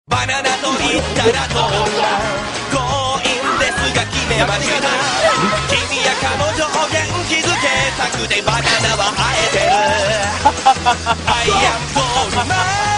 バナナと言ったらどうだ、強引ですが決めました。君や彼女を元気づけたくてバナナは生えてる。アイアンボールマン